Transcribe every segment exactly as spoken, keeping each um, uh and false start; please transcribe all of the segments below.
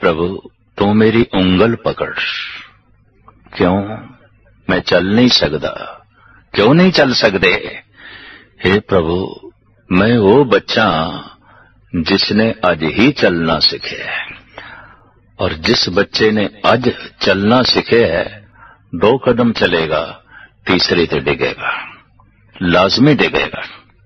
प्रभु तू मेरी उंगल पकड़। क्यों मैं चल नहीं सकता? क्यों नहीं चल सकते? हे प्रभु मैं वो बच्चा जिसने अज ही चलना सीखे है, और जिस बच्चे ने अज चलना सीखे है दो कदम चलेगा तीसरे ते डिगेगा, लाजमी डिगेगा।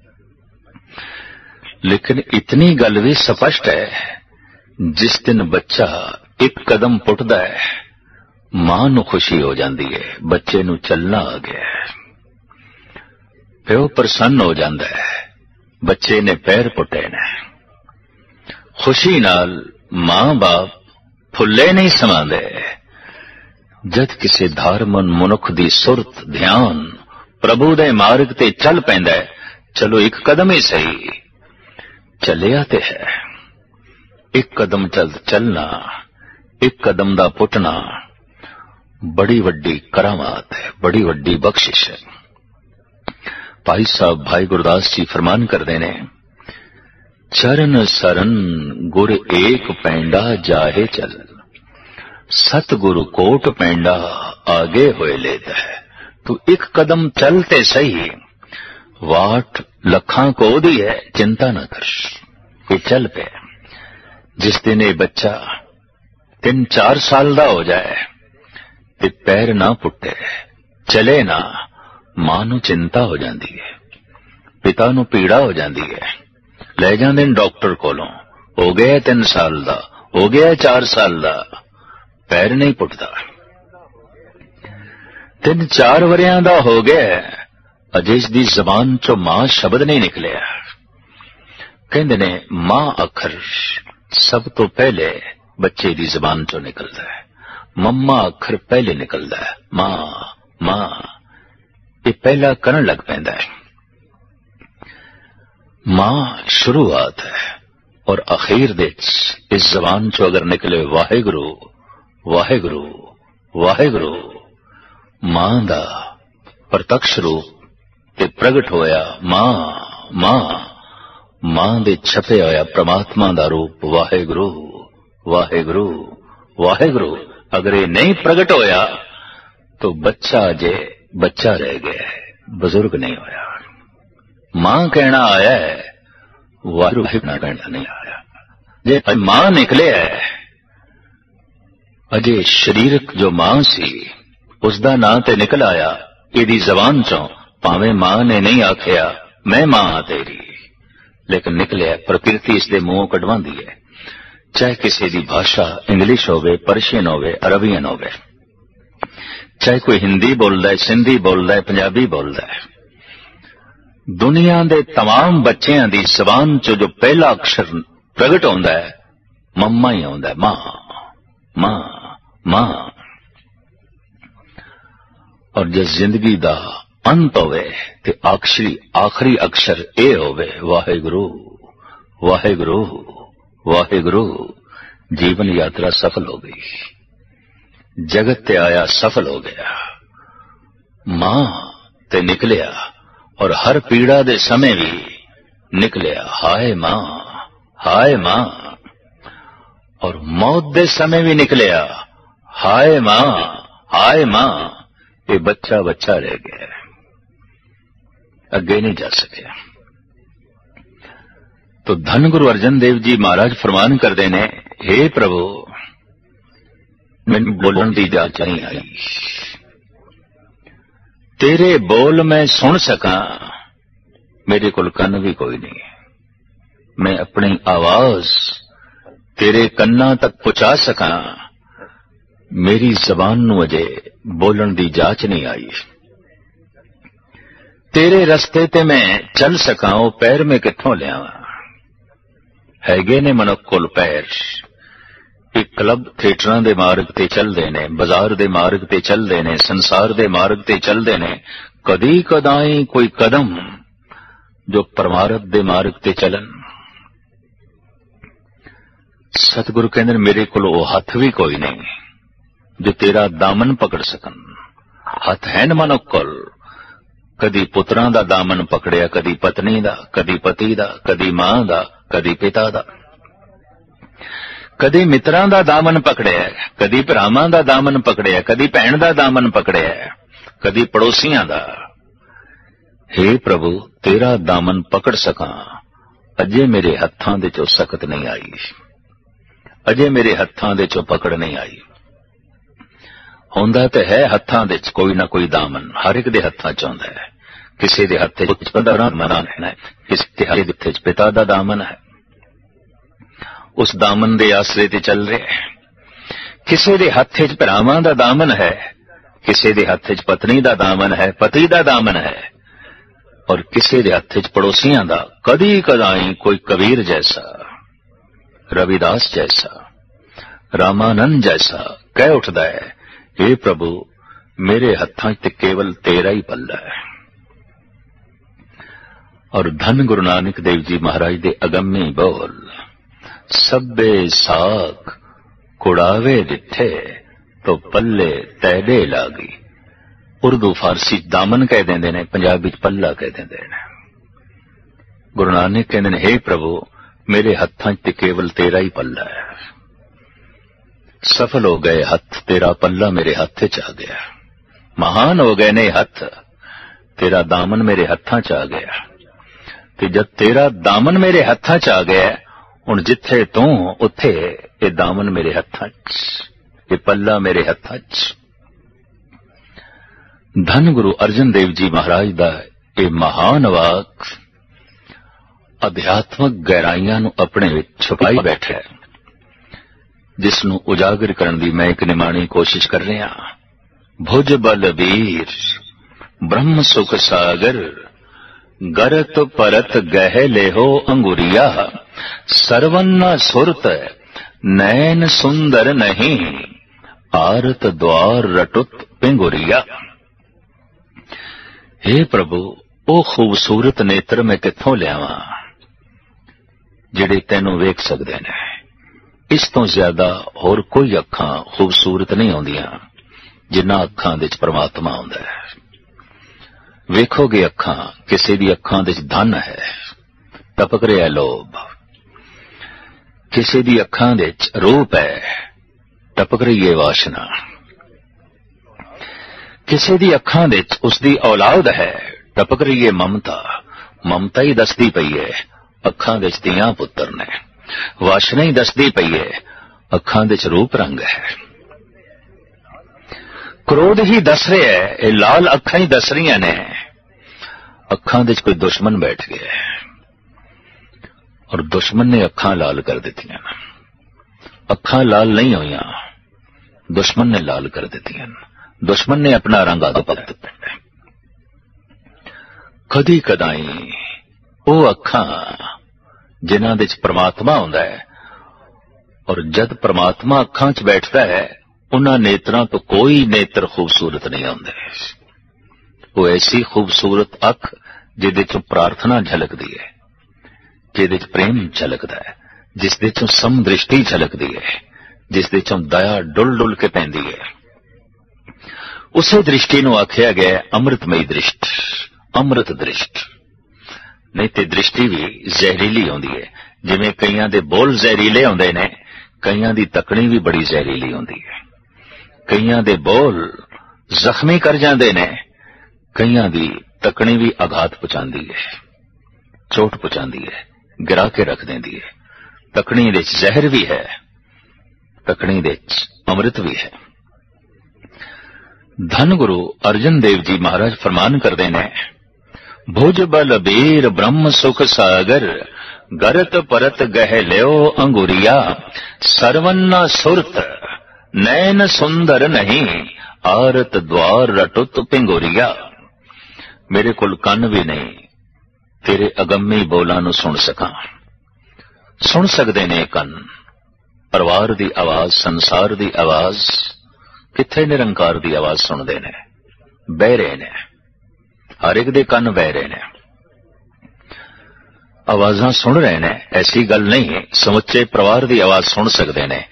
लेकिन इतनी गल भी स्पष्ट है, जिस दिन बच्चा एक कदम पुटदा है मां नूं खुशी हो जाती है, बच्चे नूं चलना आ गया है। प्यो प्रसन्न हो जाता है, बच्चे ने पैर पुटे ने। खुशी नाल मां बाप फुले नहीं समांदे। जद किसी धार्मन मनुख दी सुरत ध्यान प्रभु दे मार्ग ते चल पैंदा है, चलो एक कदम ही सही, चलिया ते है। एक कदम चल चलना, एक कदम दा पुटना बड़ी वड्डी करामात है, बड़ी वड्डी बख्शिश है। भाई साहब भाई गुरदास जी फरमान करते ने, चरण सरन गुर एक पैंडा जाहे चल, सतगुरु कोट पैंडा आगे होए लेता है। तू एक कदम चलते सही, वाट लखां को दी है, चिंता न कर, ये चल पे। जिस दिन ये बच्चा तीन चार साल दा हो जाए ते पैर ना पुटे, चले ना, मां नूं चिंता हो जाती है, पिता नूं पीड़ा हो जाती है। ले जांदे डॉक्टर कोलों, हो गया तीन साल दा, हो गया चार साल दा, पैर नहीं पुटदा। तीन चार वरियां दा हो गया, अजे इसदी जबान चो मां शब्द नहीं निकलिया। कहंदे ने मां अखर सब तो पहले बच्चे दी जबान चो निकलदा है, मम्मा अखर पहले निकलदा है। मां मां ये पहला करन लग पैंदा है। मां शुरुआत है और अखीर दे इस जबान चो अगर निकले वाहेगुरु वाहेगुरु वाहेगुरु, मां दा प्रत्यक्ष रूप ते प्रगट होया मां मां, मां दे छपे होया परमात्मा दा रूप वाहेगुरु वाहेगुरु वाहेगुरु। अगर ये नहीं प्रगट होया तो बच्चा जे बच्चा रह गया है, बुजुर्ग नहीं होया। मां कहना आया है, वाहिगुरु कहना नहीं आया। जे मां निकले है, अजे शरीरक जो मां सी उसदा नां ते निकल आया इहदी जबान चों, भावें मां ने नहीं आखिया मैं मां हां तेरी, लेकिन निकलिया प्रकृति इसदे मुंहों कढवांदी है। चाहे किसी दी भाषा इंग्लिश होवे, पर्शियन होवे, अरबियन होवे, चाहे कोई हिंदी बोलदा है, सिंधी बोलदा है, पंजाबी बोलदा है, दुनिया दे तमाम बच्चों दी जबान चो जो पहला अक्षर प्रगट होंदा है मम्मा ही होंदा है। मां मां मां। और जिस जिंदगी दा अंत होवे ते आखिरी आखिरी अक्षर ए होवे वाहेगुरु वाहेगुरु वाहेगुरु, जीवन यात्रा सफल हो गई, जगत ते आया सफल हो गया। मां ते निकलिया और हर पीड़ा दे समय भी निकलिया हाय मां हाय मां, और मौत दे समय भी निकलिया हाय मां हाय मां। ये बच्चा बच्चा रह गया, अगे नहीं जा सके। तो धन गुरु अर्जन देव जी महाराज फरमान करते ने, हे प्रभु मैनू बोलण दी इजाजत नहीं आई, तेरे बोल मैं सुन सका, मेरे कोल कन्न भी कोई नहीं, मैं अपनी आवाज तेरे कन्ना तक पहुंचा सका, मेरी जबान नू अजे बोलण दी जाच नहीं आई। तेरे रस्ते ते मैं चल सका, वो पैर में कित्थों लियावां, हैगे ने मनुख कोल पैर। एक क्लब थिएटरां दे मार्ग ते चलदे ने, बाजार दे मार्ग ते चलदे ने, संसार दे मार्ग ते चलदे ने, कदी कदाई कोई कदम जो परमारथ दे मार्ग ते चलन। सतगुरु कहंदे मेरे कोल वो हथ भी कोई नहीं जो तेरा दामन पकड़ सकन। हथ है न मनुख कोल, कदी पुत्रां दा दामन पकड़िया, कदी पत्नी दा, कदी पति दा, कदी मां दा, कदी पिता दा। ਕਦੀ ਮਿੱਤਰਾਂ ਦਾ ਦਾਮਨ ਪਕੜਿਆ, ਕਦੀ ਭਰਾਵਾਂ ਦਾ ਦਾਮਨ ਪਕੜਿਆ, ਕਦੀ ਭੈਣ ਦਾ ਦਾਮਨ ਪਕੜਿਆ, ਕਦੀ ਪੜੋਸੀਆਂ ਦਾ। ਹੇ ਪ੍ਰਭੂ, ਤੇਰਾ ਦਾਮਨ ਪਕੜ ਸਕਾਂ, ਅਜੇ ਮੇਰੇ ਹੱਥਾਂ ਦੇ ਚੋਂ ਸਖਤ ਨਹੀਂ ਆਈ, ਅਜੇ ਮੇਰੇ ਹੱਥਾਂ ਦੇ ਚੋਂ ਪਕੜ ਨਹੀਂ ਆਈ। ਹੁੰਦਾ ਤੇ ਹੈ ਹੱਥਾਂ ਦੇ ਚ ਕੋਈ ਨਾ ਕੋਈ ਦਾਮਨ, ਹਰ ਇੱਕ ਦੇ ਹੱਥਾਂ ਚ ਹੁੰਦਾ ਹੈ। ਕਿਸੇ ਦੇ ਹੱਥ ਚ ਪਤਾ ਦਾ ਦਾਮਨ ਹੈ, ਕਿਸੇ ਦੇ ਹੱਥ ਚ ਪਿਤਾ ਦਾ ਦਾਮਨ ਹੈ, ਉਸ ਦਾਮਨ ਦੇ ਆਸਰੇ ਤੇ ਚੱਲ ਰਿਹਾ ਹੈ। ਕਿਸੇ ਦੇ ਹੱਥ ਚ ਭਰਾਵਾਂ ਦਾ ਦਾਮਨ ਹੈ, ਕਿਸੇ ਦੇ ਹੱਥ ਚ ਪਤਨੀ ਦਾ ਦਾਮਨ ਹੈ, ਪਤੀ ਦਾ ਦਾਮਨ ਹੈ, ਔਰ ਕਿਸੇ ਦੇ ਹੱਥ ਚ ਪੜੋਸੀਆਂ ਦਾ। ਕਦੀ ਕਦਾਈ ਕੋਈ ਕਬੀਰ ਜੈਸਾ, ਰਵਿਦਾਸ ਜੈਸਾ, ਰਾਮਾਨੰਦ ਜੈਸਾ ਕਹਿ ਉੱਠਦਾ ਹੈ, हे ਪ੍ਰਭੂ, ਮੇਰੇ ਹੱਥਾਂ ਚ ਤੇ ਕੇਵਲ ਤੇਰਾ ਹੀ ਪੱਲਾ ਹੈ। ਔਰ ਧੰਨ ਗੁਰੂ ਨਾਨਕ ਦੇਵ ਜੀ ਮਹਾਰਾਜ ਦੇ ਅਗੰਮੀ ਬੋਲ, ਸਭੇ ਸਾਖ ਕੁੜਾਵੇ ਦਿੱਥੇ ਤੋ ਪੱਲੇ ਤੈਡੇ ਲਾਗੀ। ਉਰਦੂ ਫਾਰਸੀ ਦਾਮਨ ਕਹਿ ਦਿੰਦੇ ਨੇ, ਪੰਜਾਬੀ ਚ ਪੱਲਾ ਕਹਿ ਦਿੰਦੇ ਨੇ। ਗੁਰੂ ਨਾਨਕ ਕਹਿੰਦੇ ਨੇ, हे ਪ੍ਰਭੂ, ਮੇਰੇ ਹੱਥਾਂ ਚ ਤੇ ਕੇਵਲ ਤੇਰਾ ਹੀ ਪੱਲਾ ਹੈ। ਸਫਲ ਹੋ ਗਏ ਹੱਥ, ਤੇਰਾ ਪੱਲਾ ਮੇਰੇ ਹੱਥ ਚ ਆ ਗਿਆ। ਮਹਾਨ ਹੋ ਗਏ ਨੇ ਹੱਥ, ਤੇਰਾ ਦਾਮਨ ਮੇਰੇ ਹੱਥਾਂ ਚ ਆ ਗਿਆ। ਤੇ ਜਦ ਤੇਰਾ ਦਾਮਨ ਮੇਰੇ ਹੱਥਾਂ ਚ ਆ ਗਿਆ, ਹੁਣ ਜਿੱਥੇ ਤੂੰ ਉੱਥੇ ਇਹ ਦਾਮਨ ਮੇਰੇ ਹੱਥਾਂ ਚ, ਇਹ ਪੱਲਾ ਮੇਰੇ ਹੱਥਾਂ ਚ। ਧੰਨ ਗੁਰੂ ਅਰਜਨ ਦੇਵ ਜੀ ਮਹਾਰਾਜ ਦਾ ਇਹ ਮਹਾਨ ਵਾਕ ਅਧਿਆਤਮਕ ਗਹਿਰਾਈਆਂ ਨੂੰ ਆਪਣੇ ਵਿੱਚ ਛੁਪਾਈ ਬੈਠਾ ਹੈ, ਜਿਸ ਨੂੰ ਉਜਾਗਰ ਕਰਨ ਦੀ ਮੈਂ ਇੱਕ ਨਿਮਾਣੀ ਕੋਸ਼ਿਸ਼ ਕਰ ਰਿਹਾ। ਭੁਜ ਬਲ ਵੀਰ ਬ੍ਰਹਮ ਸੁਖ ਸਾਗਰ, ਗਰਤ ਪਰਤ ਗਹਿ ਲੇਹੋ ਅੰਗੁਰੀਆ, ਸਰਵਨ ਸੁਰਤ ਨੈਨ ਸੁੰਦਰ ਨਹੀਂ, ਆਰਤ द्वार ਰਟੁਤ ਪਿੰਗੁਰੀਆ। हे ਪ੍ਰਭੂ, ਉਹ ਖੂਬਸੂਰਤ ਨੇਤਰ ਮੈਂ ਕਿੱਥੋਂ ਲਿਆਵਾਂ ਜਿਹੜੇ ਤੈਨੂੰ ਵੇਖ ਸਕਦੇ ਨੇ। ਇਸ ਤੋਂ ਜ਼ਿਆਦਾ ਹੋਰ ਕੋਈ ਅੱਖਾਂ ਖੂਬਸੂਰਤ ਨਹੀਂ ਆਉਂਦੀਆਂ ਜਿੰਨਾ ਅੱਖਾਂ ਦੇ ਚ ਪਰਮਾਤਮਾ ਆਉਂਦਾ ਹੈ। ਵੇਖੋਗੇ ਅੱਖਾਂ, ਕਿਸੇ ਦੀ ਅੱਖਾਂ ਦੇ ਚ ਧਨ ਹੈ, ਟਪਕ ਰਿਹਾ ਲੋਭ। ਕਿਸੇ ਦੀ ਅੱਖਾਂ ਦੇ ਚ ਰੂਪ ਹੈ, ਟਪਕ ਰਹੀ ਹੈ ਵਾਸ਼ਨਾ। ਕਿਸੇ ਦੀ ਅੱਖਾਂ ਦੇ ਚ ਉਸਦੀ ਔਲਾਦ ਹੈ, ਟਪਕ ਰਹੀ ਹੈ ਮਮਤਾ। ਮਮਤਾ ਹੀ ਦੱਸਦੀ ਪਈ ਹੈ ਅੱਖਾਂ ਦੇ ਚ ਧੀਆਂ ਪੁੱਤਰ ਨੇ, ਵਾਸ਼ਨਾ ਹੀ ਦੱਸਦੀ ਪਈ ਹੈ ਅੱਖਾਂ ਦੇ ਚ ਰੂਪ ਰੰਗ ਹੈ। ਕ੍ਰੋਧ ਹੀ ਦੱਸ ਰਿਹਾ ਹੈ, ਇਹ ਲਾਲ ਅੱਖਾਂ ਹੀ ਦੱਸ ਰਹੀਆਂ ਨੇ ਅੱਖਾਂ ਦੇ ਚ ਕੋਈ ਦੁਸ਼ਮਣ ਬੈਠ ਗਿਆ ਹੈ, ਔਰ ਦੁਸ਼ਮਣ ਨੇ ਅੱਖਾਂ ਲਾਲ ਕਰ ਦਿੱਤੀਆਂ। ਅੱਖਾਂ ਲਾਲ ਨਹੀਂ ਹੋਈਆਂ, ਦੁਸ਼ਮਣ ਨੇ ਲਾਲ ਕਰ ਦਿੱਤੀਆਂ। ਦੁਸ਼ਮਣ ਨੇ ਆਪਣਾ ਰੰਗ ਬਦਲ ਦਿੱਤਾ। ਕਦੀ ਕਦਾਈ ਉਹ ਅੱਖਾਂ ਜਿਨ੍ਹਾਂ ਦੇ ਚ ਪ੍ਰਮਾਤਮਾ ਹੁੰਦਾ ਹੈ, ਔਰ ਜਦ ਪ੍ਰਮਾਤਮਾ ਅੱਖਾਂ ਚ ਬੈਠਦਾ ਹੈ, ਉਹਨਾਂ ਨੇਤਰਾਂ ਤੋਂ ਕੋਈ ਨੇਤਰ ਖੂਬਸੂਰਤ ਨਹੀਂ ਆਉਂਦੇ। ਉਹ ਐਸੀ ਖੂਬਸੂਰਤ ਅੱਖ ਜਿਹਦੇ ਚੋਂ ਪ੍ਰਾਰਥਨਾ ਝਲਕਦੀ ਹੈ, ਜਿਹਦੇ ਚ ਪ੍ਰੇਮ ਝਲਕਦਾ ਹੈ, ਜਿਸ ਦੇ ਚੋਂ ਸਮਦ੍ਰਿਸ਼ਟੀ ਝਲਕਦੀ ਹੈ, ਜਿਸ ਦੇ ਚੋਂ ਦਇਆ ਡੁੱਲ ਡੁੱਲ ਕੇ ਪੈਂਦੀ ਹੈ। ਉਸੇ ਦ੍ਰਿਸ਼ਟੀ ਨੂੰ ਆਖਿਆ ਗਿਆ ਅੰਮ੍ਰਿਤਮਈ ਦ੍ਰਿਸ਼ਟ, ਅੰਮ੍ਰਿਤ ਦ੍ਰਿਸ਼ਟ। ਨਹੀਂ ਤੇ ਦ੍ਰਿਸ਼ਟੀ ਵੀ ਜ਼ਹਿਰੀਲੀ ਆਉਂਦੀ ਹੈ। ਜਿਵੇਂ ਕਈਆਂ ਦੇ ਬੋਲ ਜ਼ਹਿਰੀਲੇ ਆਉਂਦੇ ਨੇ, ਕਈਆਂ ਦੀ ਤੱਕਣੀ ਵੀ ਬੜੀ ਜ਼ਹਿਰੀਲੀ ਹੁੰਦੀ ਹੈ। ਕਈਆਂ ਦੇ ਬੋਲ ਜ਼ਖਮੀ ਕਰ ਜਾਂਦੇ ਨੇ, ਕਈਆਂ ਦੀ ਤੱਕਣੀ ਵੀ ਆਘਾਤ ਪਹੁੰਚਾਉਂਦੀ ਹੈ, ਚੋਟ ਪਹੁੰਚਾਉਂਦੀ ਹੈ, ਗਿਰਾ ਕੇ ਰੱਖ ਦਿੰਦੀ ਹੈ। ਤੱਕਣੀ ਦੇ ਵਿੱਚ ਜ਼ਹਿਰ ਵੀ ਹੈ, ਤੱਕਣੀ ਦੇ ਵਿੱਚ ਅੰਮ੍ਰਿਤ ਵੀ ਹੈ। ਧੰਨ ਗੁਰੂ ਅਰਜਨ ਦੇਵ ਜੀ ਮਹਾਰਾਜ ਫਰਮਾਨ ਕਰਦੇ ਨੇ, ਭੁਜ ਬਲ ਬੀਰ ਬ੍ਰਹਮ ਸੁਖ ਸਾਗਰ, ਗਰਤ ਪਰਤ ਗਹਿ ਲਿਓ ਅੰਗੁਰੀਆ, ਸਰਵਨ ਸੁਰਤ ਨੈਨ ਸੁੰਦਰ ਨਹੀਂ, ਆਰਤ द्वार ਰਟੁਤ ਪਿੰਗੁਰੀਆ। ਮੇਰੇ ਕੋਲ ਕੰਨ ਵੀ ਨਹੀਂ ਤੇਰੇ ਅਗੰਮੀ ਬੋਲਾਂ ਨੂੰ ਸੁਣ ਸਕਾਂ। ਸੁਣ ਸਕਦੇ ਨੇ ਕੰਨ, ਪਰਿਵਾਰ ਦੀ ਆਵਾਜ਼, ਸੰਸਾਰ ਦੀ ਆਵਾਜ਼, ਕਿੱਥੇ ਨਿਰੰਕਾਰ ਦੀ ਆਵਾਜ਼ ਸੁਣਦੇ ਨੇ, ਬਹਿਰੇ ਨੇ। ਹਰ ਇੱਕ ਦੇ ਕੰਨ ਬਹਿਰੇ ਨੇ, ਆਵਾਜ਼ਾਂ ਸੁਣ ਰਹੇ ਨੇ। ਐਸੀ ਗੱਲ ਨਹੀਂ ਹੈ, ਸਮੁੱਚੇ ਪਰਿਵਾਰ ਦੀ ਆਵਾਜ਼ ਸੁਣ ਸਕਦੇ ਨੇ,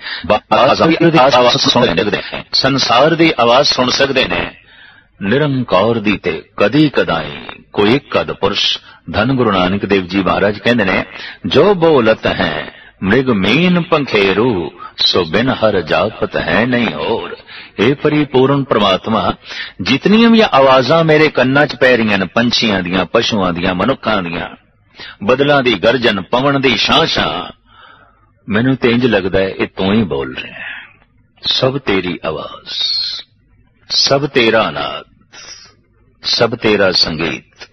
ਸੰਸਾਰ ਦੀ ਆਵਾਜ਼ ਸੁਣ ਸਕਦੇ ਨੇ, ਨਿਰੰਕਾਰ ਦੀ ਤੇ ਕਦੀ ਕਦਾਈ ਕੋਈ ਇੱਕ ਅਦ ਪੁਰਸ਼। ਧੰਨ ਗੁਰੂ ਨਾਨਕ ਦੇਵ ਜੀ ਮਹਾਰਾਜ ਕਹਿੰਦੇ ਨੇ, ਜੋ ਬੋਲਤ ਹੈ मृग मीन पंखेरू सो बिन हर जापत है नहीं और। हे परिपूर्ण परमात्मा, जितनियां भी आवाजां मेरे कन्नां च पै रहियां ने, पंछियां दियां, पशुआं दियां, मनुक्खां दियां, बदलां दी गर्जन, पवन दी शां शां, मैनूं ते इंज लगदा है ये तूं ही बोल रहे हैं। सब तेरी आवाज, सब तेरा नाद, सब तेरा संगीत।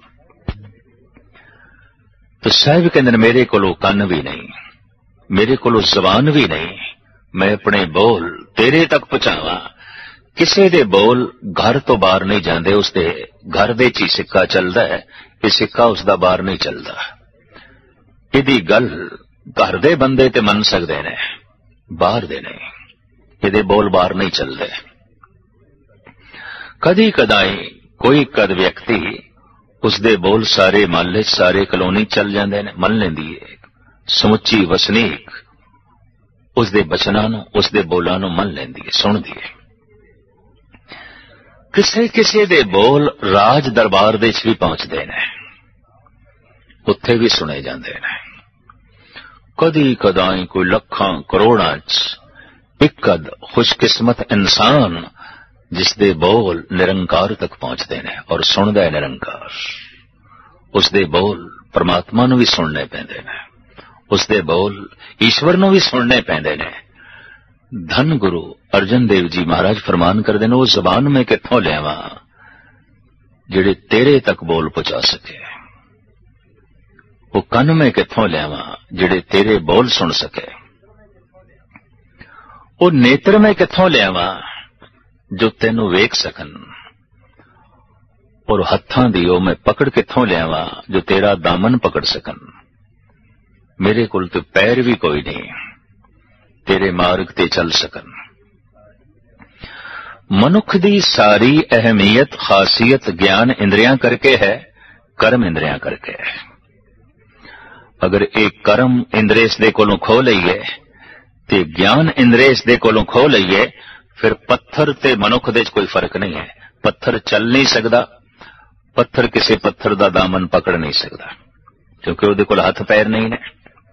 तो साहिब कहंदे ने मेरे कोलों कन्न भी नहीं, मेरे कोलों जबान भी नहीं, मैं अपने बोल तेरे तक पहुंचावां। किसी दे बोल घर तो बाहर नहीं जाते, उसके घर दे च ही सिक्का चलता है, ये सिक्का उसका बाहर नहीं चलता। इहदी गल घर दे बंदे ते मन सकते ने, बाहर दे नहीं, इहदे बोल बाहर नहीं चलते। कदी कदाई कोई कद व्यक्ति उसदे बोल सारे महल्ले सारे कलोनी चल जाते ने, मन लेंदी है समुची वसनीक उसदे बचनां नूं, उसदे बोलां नूं मन लेंदी है, सुणदी है। किसे किसे दे बोल राज दरबार दे च भी पहुंचते ने, उत्थे भी सुने जाते हैं। कदी कदाई कोई लखां करोड़ां च एक कद खुशकिस्मत इंसान जिसदे बोल निरंकार तक पहुंचते हैं और सुनदा है निरंकार। उसदे बोल परमात्मा नूं भी सुनने पैंदे ने, उसदे बोल ईश्वर नूं भी सुनने पैंदे ने। धन गुरु अर्जन देव जी महाराज फरमान करदे ने, वो जबान में कित्थों लियावां जिहड़े तेरे तक बोल पहुंचा सके, वो कन में कित्थों लियावां जिहड़े तेरे बोल सुन सके, वो नेत्र में कित्थों लियावां जो तेनू वेख सकन, और हत्थां दी मैं पकड़ कित्थों लियावां जो तेरा दामन पकड़ सकन। मेरे कोल तो पैर भी कोई नहीं तेरे मार्ग ते चल सकन। मनुख दी सारी अहमियत खासियत ज्ञान इंद्रियां करके है, कर्म इंद्रियां करके है। अगर एक कर्म इंद्रिय इस दे कोलों खो लईए ते ज्ञान इंद्रिय इस दे कोलों खो लईए, फिर पत्थर ते मनुख दे च कोई फर्क नहीं है। पत्थर चल नहीं सकता, पत्थर किसी पत्थर दा दामन पकड़ नहीं सकता, क्योंकि उहदे कोल हथ पैर नहीं ने।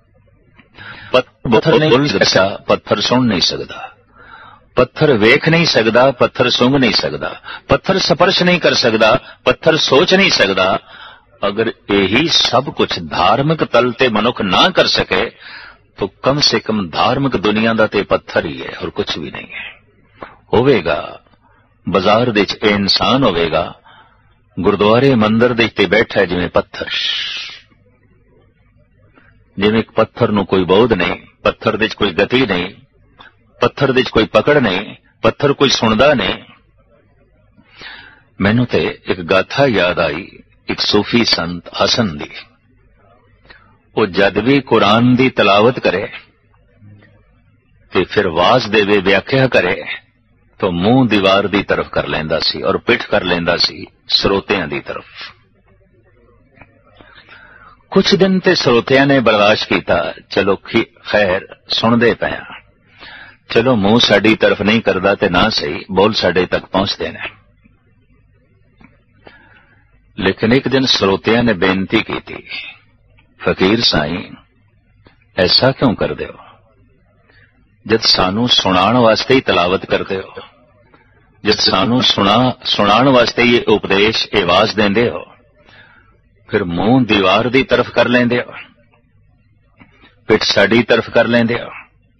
पत्थर नहीं बोल सकता, पत्थर सुन नहीं सकता, पत्थर वेख नहीं सकता, पत्थर सूंघ नहीं सकता, पत्थर स्पर्श नहीं कर सकता, पत्थर सोच नहीं सकता। अगर यही सब कुछ धार्मिक तल ते मनुख ना कर सके तो कम से कम धार्मिक दुनिया दा ते पत्थर ही है और कुछ भी नहीं है। होवेगा बाजार दे च इंसान होवेगा, गुरुद्वारे मंदिर दे ते बैठा है जिवें पत्थर, जिवें एक पत्थर नूं कोई बोध नहीं, पत्थर दे च कोई गति नहीं, पत्थर दे च कोई पकड़ नहीं, पत्थर कोई सुनदा नहीं। मैनू ते एक गाथा याद आई, एक सूफी संत हसन दी। वो जद भी कुरान दी तलावत करे ते फिर वाज देवे व्याख्या करे तो मुंह दीवार दी तरफ कर लेंदा सी और पिठ कर लेंदा सी श्रोतियां दी तरफ। कुछ दिन ते श्रोतियां ने बर्दाश्त किया, चलो खैर सुनदे पए, चलो मुंह साडी तरफ नहीं करदा ते ना सही बोल साडे तक पहुंचदे ने। लेकिन एक दिन श्रोतियां ने बेनती की थी, फकीर साईं ऐसा क्यों कर दे हो, जब सानू सुनाण वास्ते ही तलावत करते हो, जब सानू सुना सुनाण वास्ते ये उपदेश आवाज देंदे हो, फिर मुंह दीवार दी तरफ कर लेंदे हो, पिठ साडी तरफ कर लेंदे हो।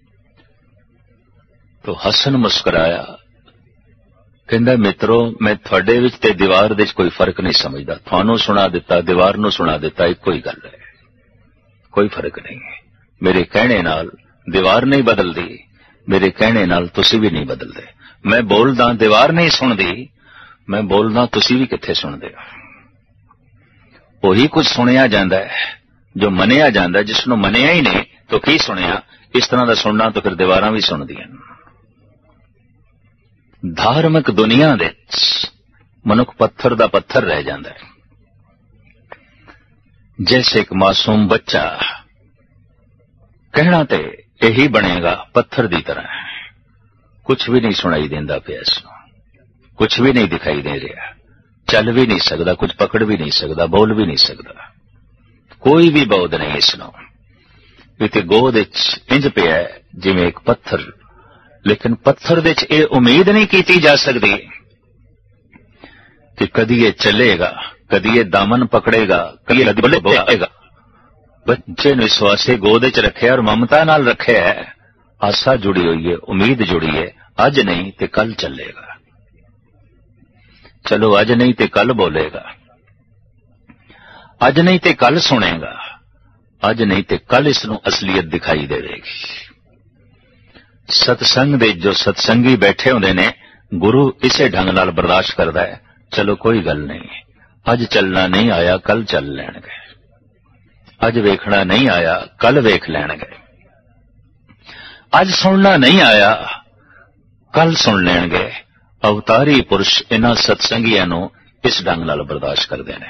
तो हसन मुस्कुराया, कहंदा मित्रो मैं थोड़े विच ते दीवार दे कोई फर्क नहीं समझदा, थानू सुना दिता दीवार नू सुना दिता इक्को ही गल है, कोई फर्क नहीं है। मेरे कहने नाल दीवार नहीं बदलदी, मेरे कहने नाल तुसी भी नहीं बदलदे। मैं बोलदा दीवार नहीं सुनदी, मैं बोलदा तुसी भी कित्थे सुनदे हो। वही कुछ सुनिया जांदा है जो मनिया जांदा, जिसनू मनिया ही नहीं तो की सुनिया। इस तरह का सुनना तो फिर दीवारां भी सुनदियां। धार्मिक दुनिया दे मनुख पत्थर दा पत्थर रह जांदा है, जैसे एक मासूम बच्चा कहना ते यही बनेगा पत्थर दी तरह, कुछ भी नहीं सुनाई देंदा पिया, इसनूं कुछ भी नहीं दिखाई दे रहा, चल भी नहीं सकता, कुछ पकड़ भी नहीं सकता, बोल भी नहीं सकता, कोई भी बोध नहीं इसनूं। ਇਹ ਤੇ ਗੋਦ ਵਿੱਚ ਇੰਜ ਪਿਆ ਜਿਵੇਂ ਇੱਕ ਪੱਥਰ, ਲੇਕਿਨ ਪੱਥਰ ਦੇ ਵਿੱਚ ਇਹ ਉਮੀਦ ਨਹੀਂ ਕੀਤੀ ਜਾ ਸਕਦੀ ਕਿ ਕਦੀ ਇਹ ਚੱਲੇਗਾ, ਕਦੀ ਇਹ ਦਾਮਨ ਪਕੜੇਗਾ, ਕਦੀ ਇਹ ਬੱਲੇ ਬੋਏਗਾ। ਬੱਚੇ ਨੂੰ ਇਸ ਵਾਸਤੇ ਗੋਦ ਵਿੱਚ ਰੱਖਿਆ ਔਰ ਮਮਤਾ ਨਾਲ ਰੱਖਿਆ ਹੈ। ਆਸਾ ਜੁੜੀ ਹੋਈ ਹੈ, ਉਮੀਦ ਜੁੜੀ ਹੈ, ਅੱਜ ਨਹੀਂ ਤੇ ਕੱਲ ਚੱਲੇਗਾ। ਚਲੋ ਅੱਜ ਨਹੀਂ ਤੇ ਕੱਲ ਬੋਲੇਗਾ, ਅੱਜ ਨਹੀਂ ਤੇ ਕੱਲ ਸੁਣੇਗਾ, ਅੱਜ ਨਹੀਂ ਤੇ ਕੱਲ ਇਸ ਨੂੰ ਅਸਲੀਅਤ ਦਿਖਾਈ ਦੇਵੇਗੀ। ਸਤਸੰਗ ਦੇ ਜੋ ਸਤਸੰਗੀ ਬੈਠੇ ਹੁੰਦੇ ਨੇ, ਗੁਰੂ ਇਸੇ ਢੰਗ ਨਾਲ ਬਰਦਾਸ਼ਤ ਕਰਦਾ ਹੈ। ਚਲੋ ਕੋਈ ਗੱਲ ਨਹੀਂ, ਅੱਜ ਚੱਲਣਾ ਨਹੀਂ ਆਇਆ, ਕੱਲ ਚੱਲ ਲੈਣਗੇ। ਅੱਜ ਵੇਖਣਾ ਨਹੀਂ ਆਇਆ, ਕੱਲ ਵੇਖ ਲੈਣਗੇ। ਅੱਜ ਸੁਣਨਾ ਨਹੀਂ ਆਇਆ, ਕੱਲ ਸੁਣ ਲੈਣਗੇ। ਅਵਤਾਰੀ ਪੁਰਸ਼ ਇਹਨਾਂ ਸਤਸੰਗੀਆਂ ਨੂੰ ਇਸ ਢੰਗ ਨਾਲ ਬਰਦਾਸ਼ਤ ਕਰਦੇ ਨੇ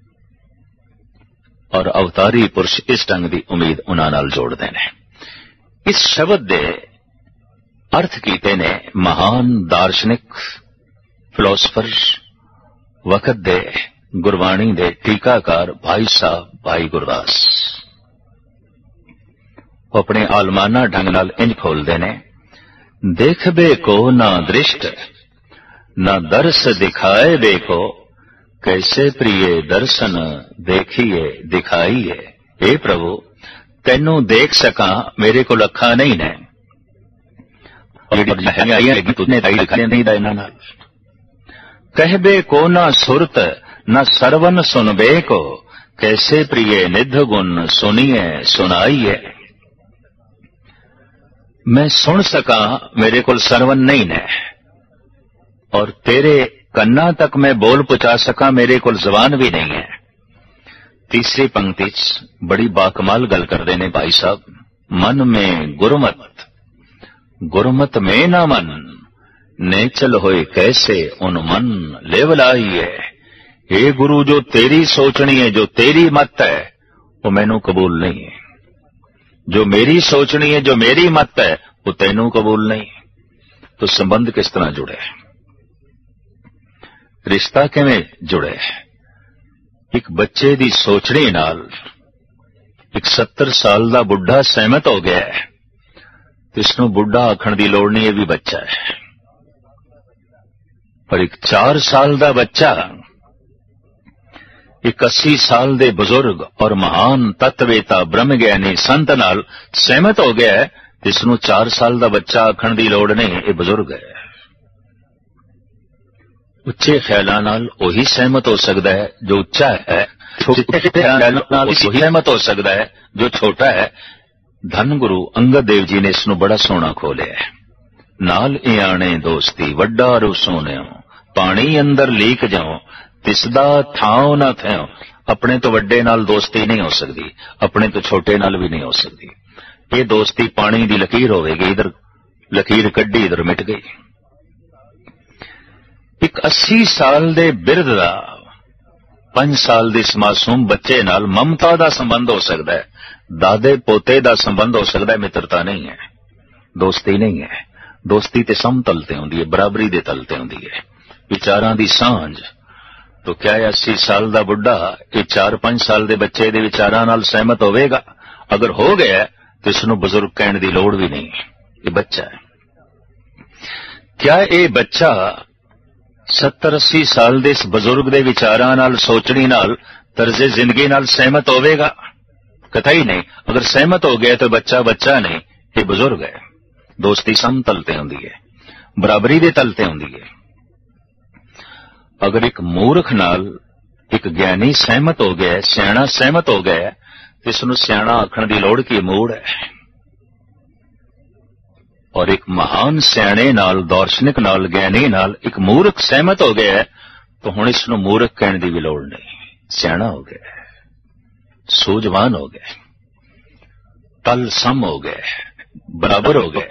ਔਰ ਅਵਤਾਰੀ ਪੁਰਸ਼ ਇਸ ਢੰਗ ਦੀ ਉਮੀਦ ਉਹਨਾਂ ਨਾਲ ਜੋੜਦੇ ਨੇ। ਇਸ ਸ਼ਬਦ ਦੇ ਅਰਥ ਕੀਤੇ ਨੇ ਮਹਾਨ ਦਾਰਸ਼ਨਿਕ, ਫਿਲਾਸਫਰ, ਵਕਤ ਦੇ ਗੁਰਬਾਣੀ ਦੇ ਟੀਕਾਕਾਰ ਭਾਈ ਸਾਹਿਬ ਭਾਈ ਗੁਰਦਾਸ। ਉਹ ਆਪਣੇ ਆਲਮਾਨਾ ਢੰਗ ਨਾਲ ਇੰਜ ਖੋਲਦੇ ਨੇ, ਦੇਖਬੇ ਕੋ ਨਾ ਦ੍ਰਿਸ਼ਟ ਨਾ ਦਰਸ ਦਿਖਾਏ ਦੇਖੋ, कैसे प्रिय दर्शन देखिए दिखाइए। हे प्रभु, तेनू देख सका मेरे को अखा नहीं ने, कहबे को ना सुरत न सरवन सुनबे को, कैसे प्रिय निध गुण सुनिए सुनाइए। मैं सुन सका मेरे को सरवन नहीं ने, और तेरे कन्ना तक मैं बोल पहुंचा सका मेरे को जबान भी नहीं है। तीसरी पंक्ति बड़ी बाकमाल गल करते ने भाई साहब, मन में गुरमत गुरमत में ना मन, नेचल होए कैसे उन मन लेवलाइए। हे गुरु, जो तेरी सोचनी है, जो तेरी मत है, वो मैनू कबूल नहीं है। जो मेरी सोचनी है, जो मेरी मत है, वो तैनू कबूल नहीं। तो संबंध किस तरह जुड़े, रिश्ता किवें जुड़े? एक बच्चे दी सोचनी नाल एक सत्तर साल दा बुढ़ा सहमत हो गया है, तो इसनूं बुढ़ा आखण दी लोड़ नहीं, ये भी बच्चा है। पर एक चार साल दा बच्चा एक अस्सी साल दे बुजुर्ग और महान तत्ववेता ब्रह्मज्ञानी संत नाल सहमत हो गया है, तो इसनूं चार साल दा बच्चा आखण दी लोड़ नहीं, ये बुजुर्ग है। उच्चे ख्यालां नाल ओही सहमत हो सकता है जो उच्चा है, छोटे ख्यालां नाल ओही सहमत हो सकता है जो छोटा है। धन गुरु अंगद देव जी ने इसनूं बड़ा सोहना खोलिया है। नाल इयाणे दोस्ती वड्डा रू सोनियो, पानी अंदर लीक जाओ, तिसदा थाओ ना थयो। अपने तो वड्डे नाल दोस्ती नहीं हो सकती, अपने तो छोटे नाल भी नहीं हो सकती। ये दोस्ती पानी दी लकीर होवेगी, इधर लकीर कड्डी इधर मिट गई। एक अस्सी साल दे बिरध दा पांच साल दे मासूम बच्चे नाल ममता दा संबंध हो सकता है, दादे पोते दा संबंध हो सकता है, मित्रता नहीं है, दोस्ती नहीं है। दोस्ती ते समतल ते हुंदी है, बराबरी दे तल ते हुंदी है, विचारां दी सांझ। तो क्या है अस्सी साल दा बुढ़ा ये चार पांच साल दे बच्चे दे विचारां नाल सहमत होवेगा? अगर हो गया तो इसनूं बुजुर्ग कहण दी लोड़ भी नहीं, ये बच्चा है। क्या ये बच्चा सत्तर अस्सी साल दे इस बुजुर्ग दे विचारां नाल सोचनी नाल तर्जे जिंदगी नाल सहमत होवेगा? कतई नहीं। अगर सहमत हो गया तो बच्चा बच्चा नहीं, ये बुजुर्ग है। दोस्ती समतल ते हुंदी है, बराबरी दे तल ते हुंदी है। अगर एक मूर्ख नाल एक ज्ञानी सहमत हो गया, सियाणा सहमत हो गया, तो इसनूं सियाणा आखण दी लोड़ की मूड़ है। और एक महान सियाणे नाल, दार्शनिक नाल, ज्ञानी नाल एक मूर्ख सहमत हो गया, तो हुण इसनूं मूर्ख कहण दी भी लोड़ नहीं, सियाणा हो गया, सूझवान हो गया, तल सम हो गए, बराबर हो गए।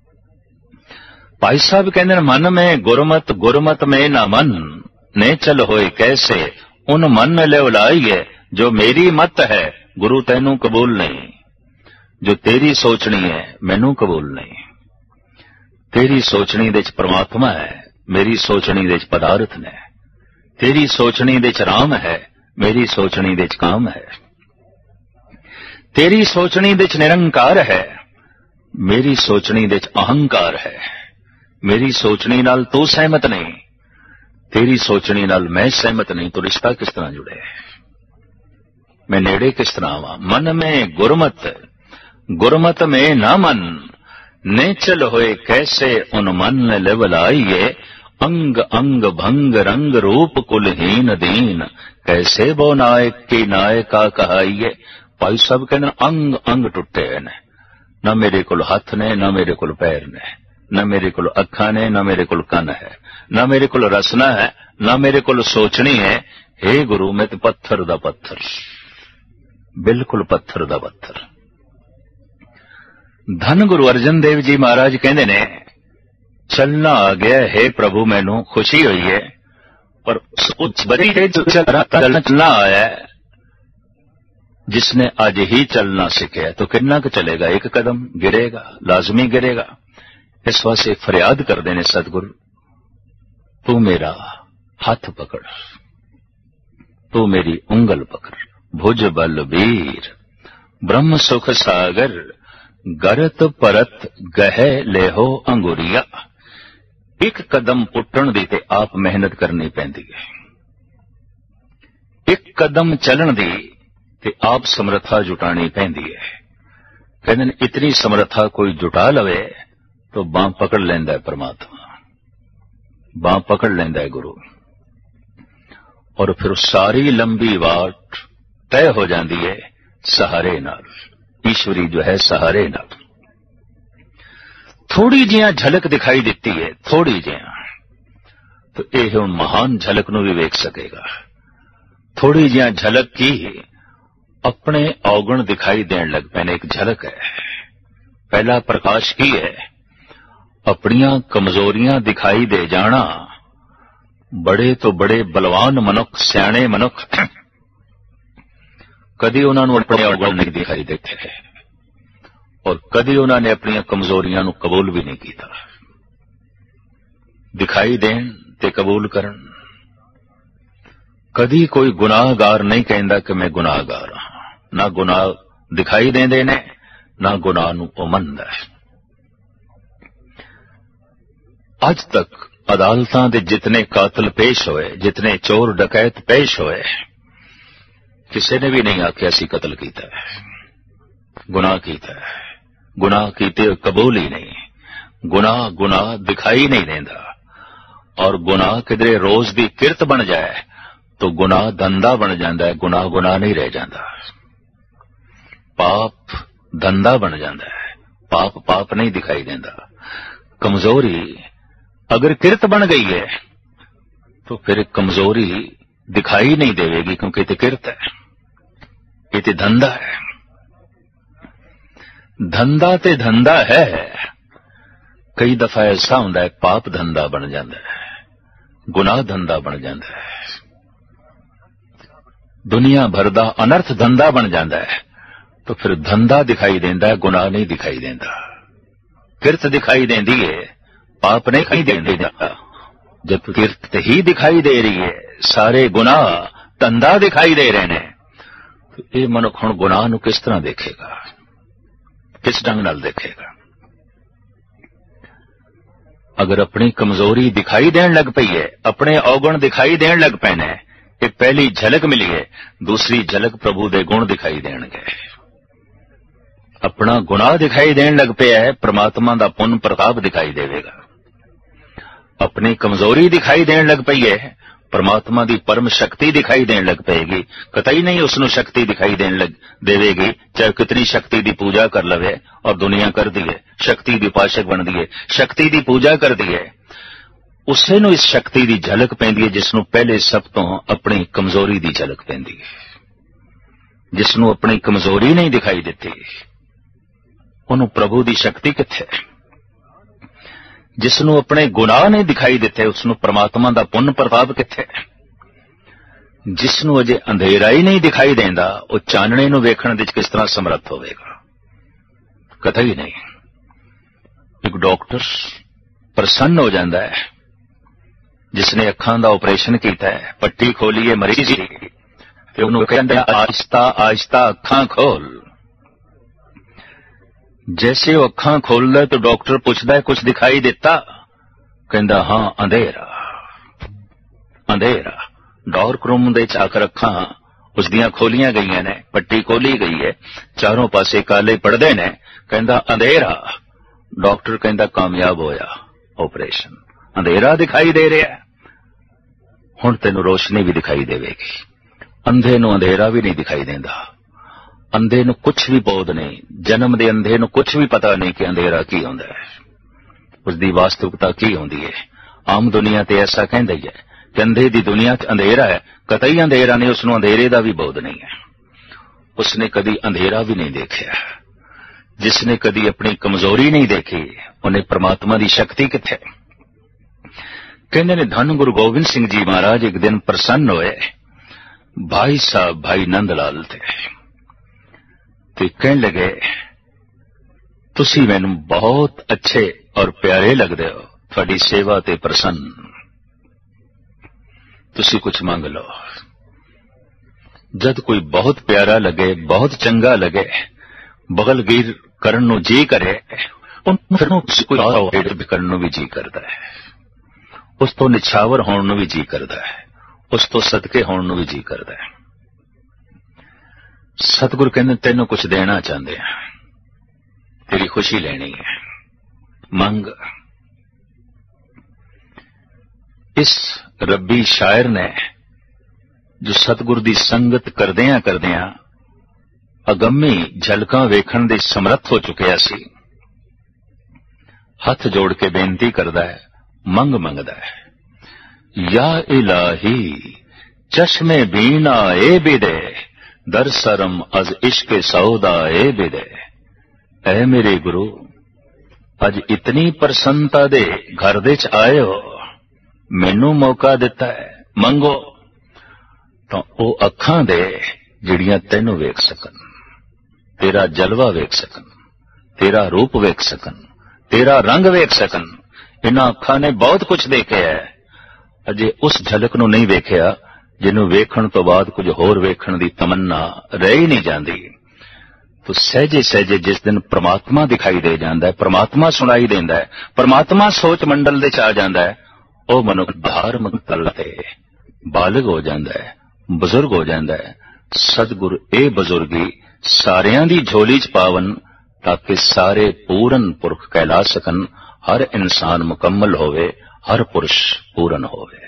भाई साहब कहते हैं, मन में गुरमत गुरमत में ना मन, ने चल होए कैसे उन मन ले उलाइए। जो मेरी मत है गुरु तैनू कबूल नहीं, जो तेरी सोचनी है मैनू कबूल नहीं। तेरी सोचनी दे च परमात्मा है, मेरी सोचनी दे च पदार्थ ने। तेरी सोचनी दे च राम है, मेरी सोचनी दे च काम है। तेरी सोचनी दे च निरंकार है, मेरी सोचनी दे च अहंकार है। मेरी सोचनी नाल तू सहमत नहीं, तेरी सोचनी नाल मैं सहमत नहीं, तो रिश्ता किस तरह जुड़े? मैं नेड़े किस तरह आवा? मन में गुरमत, गुरमत में ना मन, नेचल होए कैसे उन मन लेवलाइए। अंग अंग भंग रंग रूप कुलहीन दीन, कैसे बो नायक की नायका कहाइए। भाई साहब कहते अंग अंग टुटे ने, ना मेरे कोल हथ ने, ना मेरे कोल पैर ने, ना मेरे कोल अखा ने, ना मेरे कोल कन है, ना मेरे कोल रसना है, ना मेरे कोल सोचनी है। हे गुरु मैं तो पत्थर दा पत्थर, बिल्कुल पत्थर दा पत्थर। धन गुरु अर्जन देव जी महाराज कहते ने चलना आ गया है प्रभु, मैनू खुशी हुई है, पर उस बड़ी चलना आया है जिसने आज ही चलना सीखा, तो कितना क चलेगा? एक कदम गिरेगा, लाजमी गिरेगा। इस वास्ते फरियाद करते ने सतगुरु, तू मेरा हाथ पकड़, तू मेरी उंगल पकड़। भुज बल वीर ब्रह्म सुख सागर, गरत परत गहे लेहो अंगुरिया। एक कदम पुट्टण दी ते आप मेहनत करनी पैंदी है, एक कदम चलन दी ते आप समर्था जुटानी पैंदी है। कहते हैं इतनी समर्था कोई जुटा लवे तो बांह पकड़ लेंदा है परमात्मा, बांह पकड़ लेंदा है गुरु, और फिर सारी लंबी वाट तय हो जाती है सहारे नाल। ईश्वरी जो है सहारे नाल। थोड़ी जिहा झलक दिखाई देती है, थोड़ी जिहा, तो यह हुण महान झलक नूं भी वेख सकेगा। थोड़ी जिहा झलक की अपने औगण दिखाई देण लग पैने, एक झलक है। पहला प्रकाश की है अपनियां कमजोरियां दिखाई दे जाना। बड़े तो बड़े बलवान मनुख, सियाणे मनुख कदी उन्होंने अपने औगण नहीं दिखाई देते है, और कदी उन्होंने अपनी कमजोरियां नूं कबूल भी नहीं किया। दिखाई देन ते कबूल करन। कदी कोई गुनाहगार नहीं कहता कि मैं गुनाहगार हाँ, ना गुनाह दिखाई देंदे ने, ना गुनाह नूं ओ मनदा है। अज तक अदालतां दे जितने कातल पेश होए, जितने चोर डकैत पेश होए, किसी ने भी नहीं आख्या सी कतल कीता है, गुनाह कीता है। गुनाह कीते कबूल ही नहीं, गुनाह गुनाह दिखाई नहीं देता। और गुनाह किधरे रोज दी किरत बन जाए तो गुनाह धंधा बन जाता है, गुनाह गुनाह नहीं रह जाता। पाप धंधा बन जाता है, पाप पाप नहीं दिखाई देता। कमजोरी अगर किरत बन गई है तो फिर कमजोरी दिखाई नहीं देवेगी, क्योंकि ये किरत है, ये धंधा है। धंधा ते धंधा है। कई दफा ऐसा होता है पाप धंधा बन जाता है, गुनाह धंधा बन जाता है, दुनिया भर दा अनर्थ धंधा बन जाता है। तो फिर धंधा दिखाई देता है, गुनाह नहीं दिखाई देता। किरत दिखाई देती है, पाप नहीं दिखाई देता। जब किरत ही दिखाई दे रही है, सारे गुनाह धंधा दिखाई दे रहे हैं, तो ये मनुख हुण गुनाह नूं किस तरह देखेगा, किस ढंग नाल देखेगा? अगर अपनी कमजोरी दिखाई देन लग पई है, अपने औगण दिखाई देन लग पैने, एक पहली झलक मिली है, दूसरी झलक प्रभु दे गुण दिखाई देणगे। अपना गुनाह दिखाई देन लग पिया है, परमात्मा दा पुन प्रताप दिखाई देवेगा। अपनी कमजोरी दिखाई देन लग पई है, परमात्मा दी परम शक्ति दिखाई देन लग पेगी। कतई नहीं उसनों शक्ति दिखाई देन लग देवेगी, चाहे कितनी शक्ति दी पूजा कर लवे। और दुनिया कर दी है, शक्ति दी उपासक बन दी है, शक्ति दी पूजा कर दी है, उसे नूं इस शक्ति दी झलक पैंदी है जिसनों पहले सब तो अपनी कमजोरी दी झलक पैंदी है। जिसनों अपनी कमजोरी नहीं दिखाई देती, उन्होंने प्रभु दी शक्ति किथे? जिसनों अपने गुनाह नहीं दिखाई देते, उसनों परमात्मा दा पुन प्रताप किथे? जिसनों अजे अंधेरा ही नहीं दिखाई देंदा, वो चानणे नूं वेखण विच किस तरह समर्थ होवेगा? कतई नहीं। एक डॉक्टर प्रसन्न हो जाता है जिसने अखां दा ऑपरेशन किया है, पट्टी खोली है मरीज दी, ते उहनूं कहंदे आहिस्ता आहिस्ता अखां खोल, जैसे वो अखां खोलदा तो डॉक्टर पुछदा है कुछ दिखाई दिता? कहंदा हां अंधेरा अंधेरा। डॉर्क रूम दे चाकर अखां उसदियां खोलियां गईयां ने, पट्टी खोली गई है, चारों पासे काले पड़दे ने। कहंदा अंधेरा। डॉक्टर कहंदा कामयाब होया ऑपरेशन, अंधेरा दिखाई दे रहा है, हुण तैनूं रोशनी भी दिखाई देवेगी। अंधे नूं अंधेरा भी नहीं दिखाई देंदा, अंधे नूं कुछ भी बोध नहीं, जन्म दे अंधे नूं कुछ भी पता नहीं कि अंधेरा की हुंदा है, उसदी वास्तविकता की हुंदी है। आम दुनिया ते ऐसा कहंदा ही है कि अंधे दी दुनिया च अंधेरा है, कतई अंधेरा नहीं, उसनूं अंधेरे दा भी बोध नहीं है। उसने कदी अंधेरा भी नहीं देखिया। जिसने कदी अपनी कमजोरी नहीं देखी, उन्हें परमात्मा दी शक्ति किथे। कहंदे ने धन गुरु गोबिंद सिंह जी महाराज एक दिन प्रसन्न होए, भाई साहब भाई नंद लाल थे, ते कहन लगे तुसी मैनूं बहुत अच्छे और प्यारे लगदे हो, तुहाडी सेवा ते प्रसन्न, तुसी कुछ मंग लो। जद कोई बहुत प्यारा लगे, बहुत चंगा लगे, बगलगीर करन नूं जी करे, फिर कोई और भी करन नूं भी जी करदा है, उस तो निछावर होण नूं भी जी करदा है, उस तो सदके होण नूं भी जी करदा है। सतगुरु कहंदे तैनूं कुछ देना चाहते हैं, तेरी खुशी लेनी है, मंग। इस रब्बी शायर ने जो सतगुरु दी संगत करदियां करदियां अगम्मी झलकां वेखण दे समर्थ हो चुकिया सी, हथ जोड़ के बेनती करदा है, मंग मंगदा है। या इलाही चश्मे बीना ए बिदे, दर सरम अज इश्क सौदा ए बिदे। ऐ मेरे गुरु अज इतनी प्रसन्नता दे घर दे च आए हो, मैनू मौका दिता है, मंगो तो ओ अखां दे जिहड़ियां तैनू वेख सकन, तेरा जलवा वेख सकन, तेरा रूप वेख सकन, तेरा रंग वेख सकन। इन्हां अखां ने बहुत कुछ देखिया है, अजे उस झलक नूं नहीं वेखिया जिन्हों वेखण तो बाद कुछ होर वेखण दी तमन्ना रह ही नहीं जाती। तो सहजे सहजे जिस दिन परमात्मा दिखाई दे जाता है, परमात्मा सुनाई देंदा है, परमात्मा सोच मंडल दे च आ जाता है, वह मनुख धार्मिक तल ते बालग हो जाता है, बुजुर्ग हो जाता है। सतगुरु ए बुजुर्गी सारियां दी झोली च पावन, ताकि सारे पूरन पुरख कहला सकन, हर इंसान मुकम्मल होवे, हर पुरुष पूरन होवे।